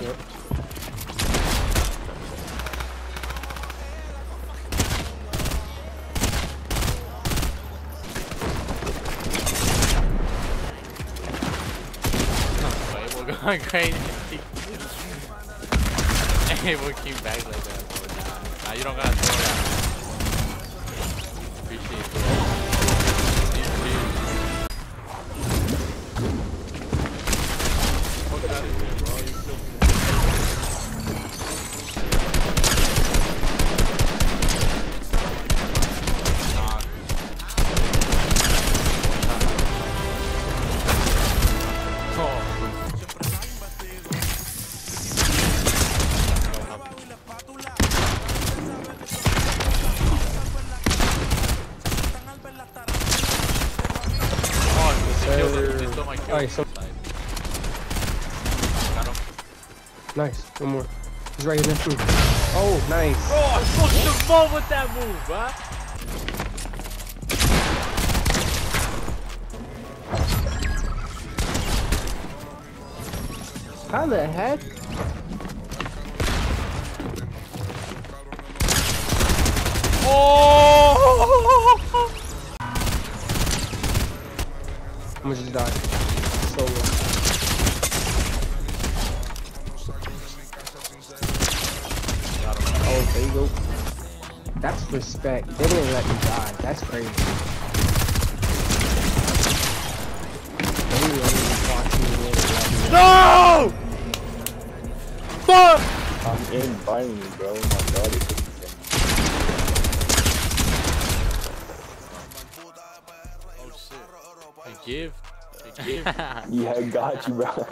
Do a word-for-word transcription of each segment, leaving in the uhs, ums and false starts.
Yep. Wait, we're going crazy. Hey, we'll keep back like that, bro. Nah, nah, you don't gotta throw that. Appreciate it, bro. Fuck out of here, bro. You feel me? Alright, so got him. Nice. One more. He's right in that food. Oh, nice. Bro, I'm supposed to move with that move, bruh. How the heck? Oh! I'm gonna just die. Solo. Oh, there you go. That's respect. They didn't let me die. That's crazy. They didn't watch me win and let me No! Fuck! I'm in finally, bro. Oh my god, it's Oh shit. A gift. A gift. yeah, I got you, bro.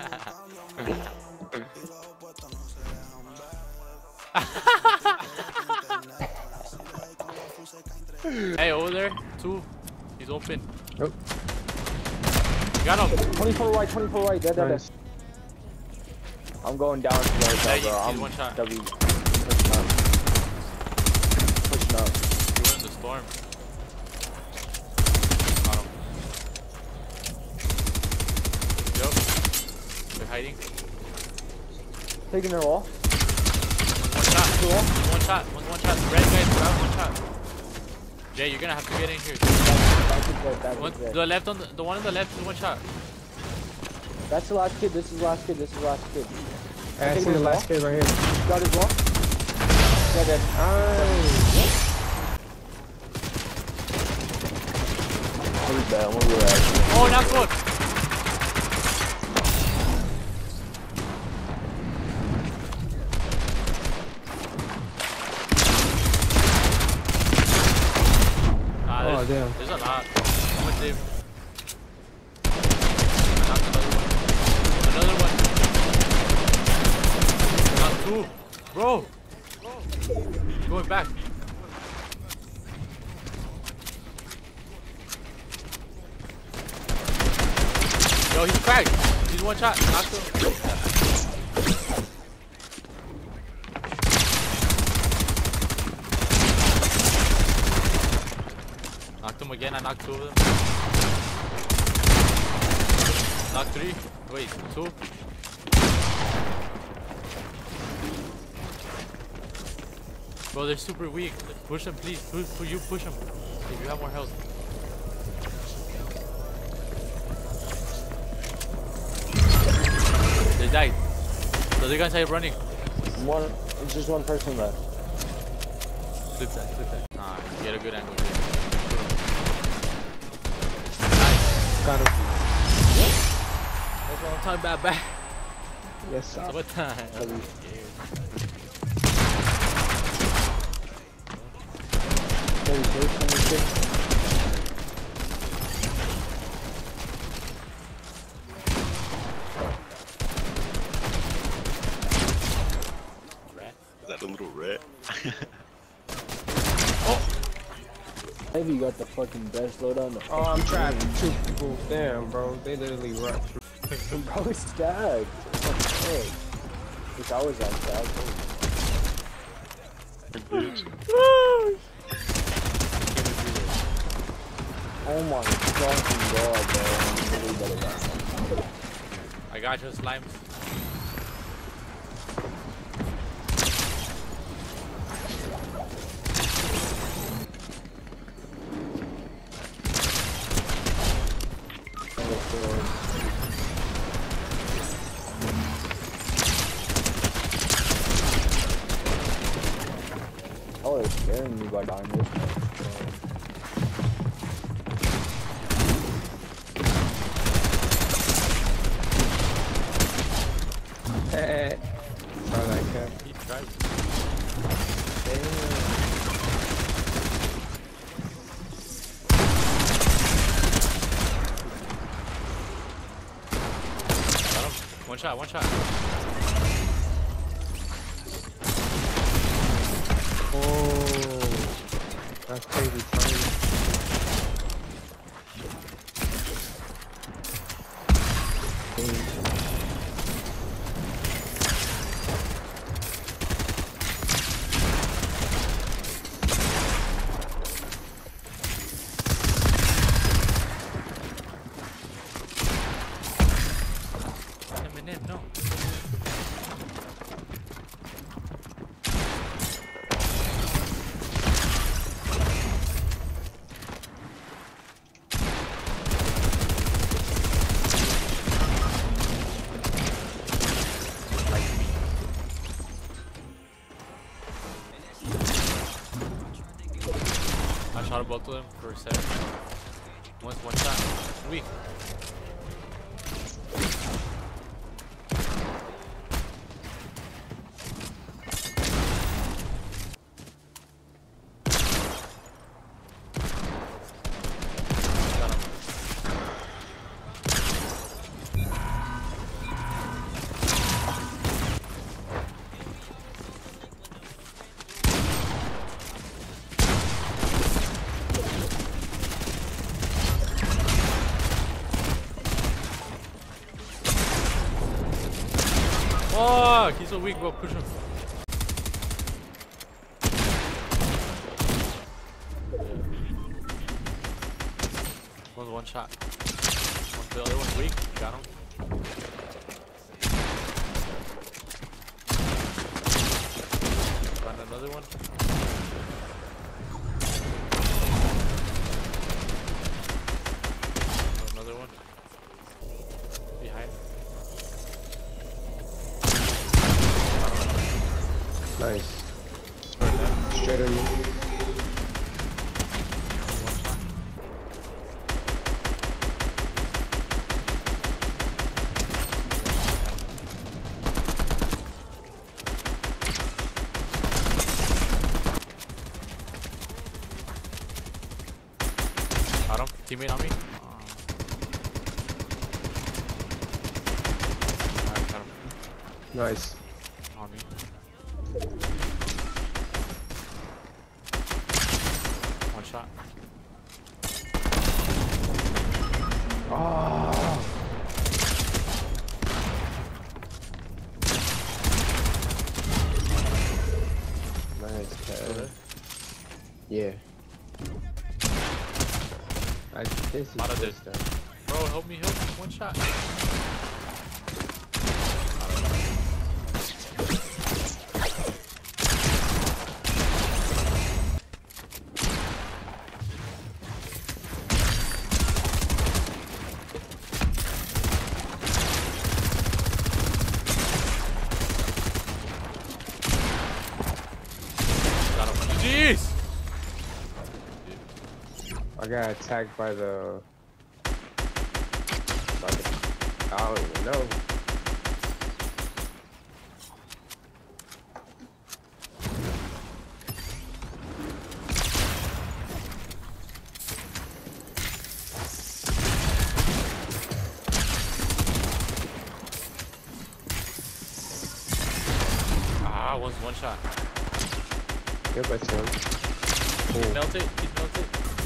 Hey, over there. Two. He's open. Oh. You got him. twenty-four right, twenty-four right. Dead, dead, dead. Nice. I'm going down to the Yeah, bro. he's I'm one shot. W. Pushing up. Pushing up. You're in the storm. Got him. Yup. They're hiding. Taking their wall. One shot. One shot. One, one shot. Red guys around one shot. Jay, you're gonna have to get in here. That's it, that, that One, is it. the left on the, the one on the left is one shot. That's the last kid. This is the last kid. This is the last kid. I seen the last kid right here. Got his wall. Yeah, dead. Nice. Pretty bad. Where we're at. Oh, not good. Nah, Oh, there's, damn. there's a lot. How much save? Another one. Not two. Bro. Going back. Yo, he's cracked. He's one shot. Knocked him. Knocked him again. I knocked two of them. Knocked three. Wait, two. Bro, they're super weak. Push them, please. Push, push you push them. If you have more health. They died. So they're gonna start running. One. It's just one person left. Flip that, flip that. Nah, you get a good angle here. Nice. Got him. That's what I'm talking about, back. Yes, sir. So what time? thirty-six, twenty-six. Is that a little rat? Oh! Maybe you got the fucking best loadout. Oh, I'm trapped. Two people. Damn, bro. They literally rushed. Bro, it's stacked. Hey. Wish I was that stacked. Oh my fucking god, bro. I'm really better than that. I got your slimes. scaring me by dying this much. Hey, sorry, that guy. He tried. Damn. Got him. One shot, one shot. Oh, that's crazy timing. Eminem, no. I shot both of them for a second. One's one shot. Weak. Got him. Fuck! He's so weak, bro. Push him. One's one shot. One, the other one's weak. Got him. Find another one. Another one. Behind. Nice. Straight on me. Got him. Teammate on me. Alright, got him. Nice. On me. One shot. Oh. Nice, Ted. Yeah. I, this is Out of good this. stuff. Bro, help me, help me. One shot. Got him. Jeez! I got attacked by the. By the I don't even know. Ah, one's one shot. Yep, I see him. He's Cool. melted. He's melted.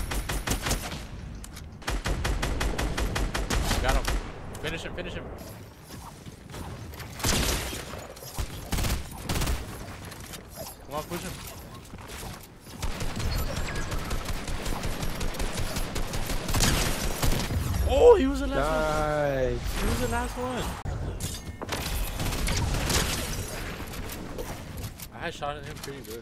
Got him. Finish him. Finish him. Come on, push him. Oh, he was the last one. Nice. He was the last one. I had shot at him pretty good.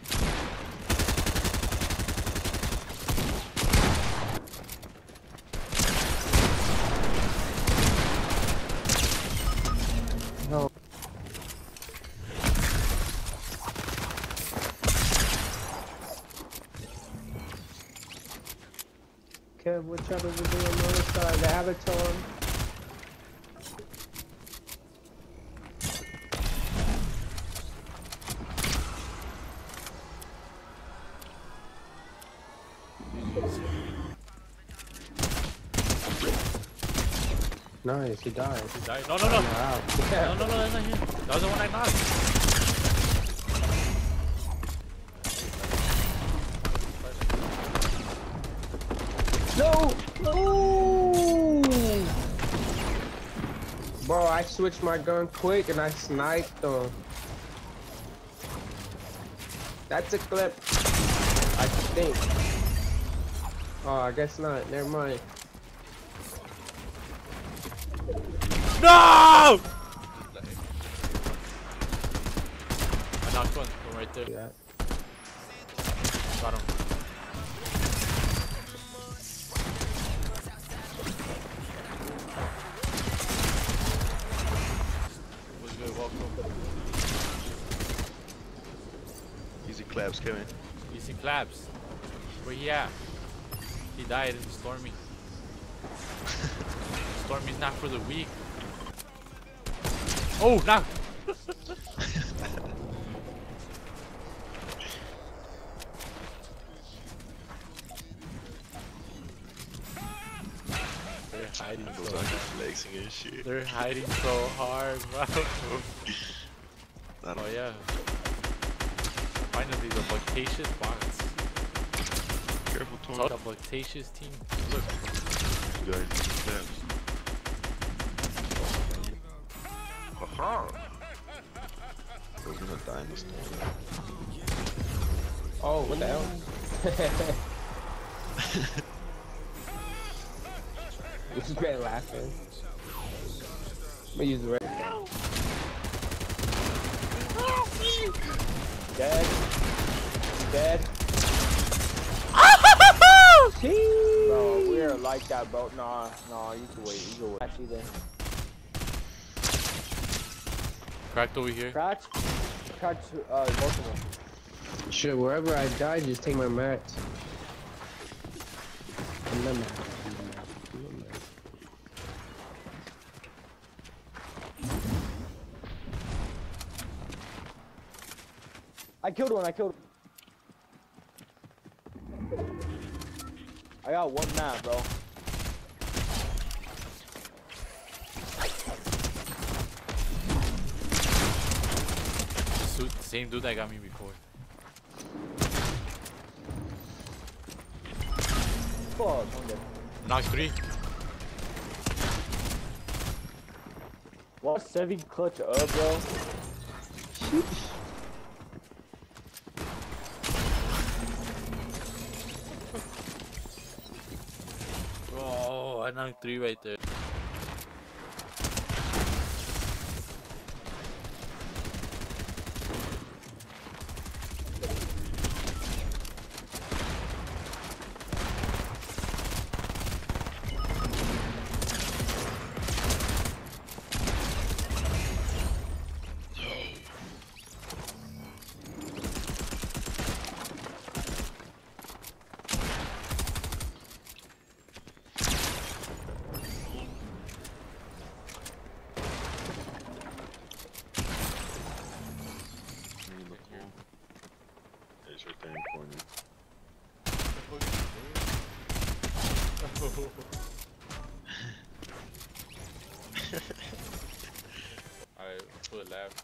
No. what y'all been doing on the other side, the Avatar. Nice, he died. He died. No, no, no. Wow. No, no, no, that's not him. That was the one I knocked. No! No! Bro, I switched my gun quick and I sniped them. That's a clip. I think. Oh, I guess not. Never mind. No! I knocked one from right there. Yeah. Got him. Was good, welcome. Easy claps, Kevin. Easy claps. Where he at? He died in Stormy. Stormy's not for the weak. Oh, knock! They're hiding Those so are just flexing and shit. They're hiding so hard, bro. I don't Oh yeah. Finally, the Buctatious bots. Careful, It's Torn. the Buctatious team. Look. You guys easy claps. Haha! I was gonna die in the storm. Oh, what the hell? This is great laughing. I'm gonna use the red. Dead. Dead. Bro, we are like that, bro. Nah, nah, you can wait. You can wait. Actually, then. Cracked over here. Cracked. Cracked. Uh, both of them. Sure, wherever I die, just take my mats. I'm the mat. I killed one. I killed. I got one map, bro. Suit, same dude that got me before. Fuck. I'm dead. Knock three. What seven clutch up, bro? Oh, I knocked three right there. There's right there in the corner. Alright, put left.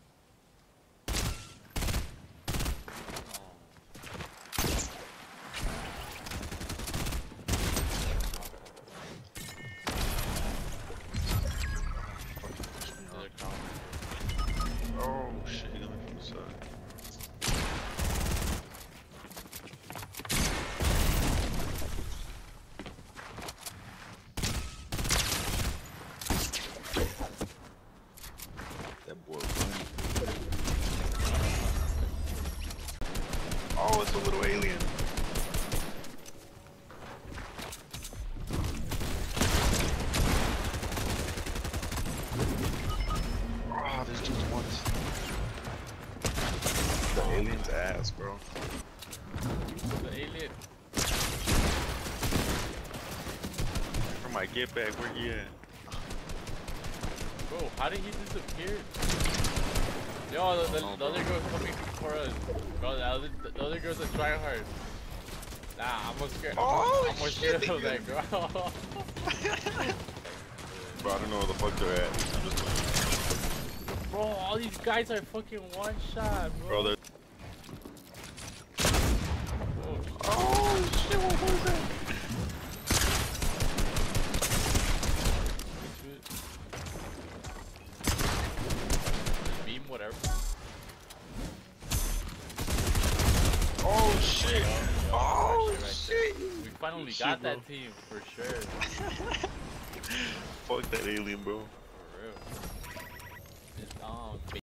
Oh shit, he got me from the side. That boy running. Oh, it's a little alien. Oh, there's just one. The alien's ass, bro. The alien. my get back. Where you at? Bro, how did he disappear? Yo, the, the, know, the bro. other girl's coming for us. Bro, the other, the other girl's a tryhard. Nah, I'm more scared. Oh, I'm more shit, scared of that girl. Bro, I don't know where the fuck they're at. I'm just Bro, all these guys are fucking one shot, bro. Bro, they're... Oh, Oh, shit, what was that? shit. Beam, whatever. Oh, shit. Oh, Right shit. there. We finally Shit, got bro. that team, for sure. Fuck that alien, bro. For real. It's, um,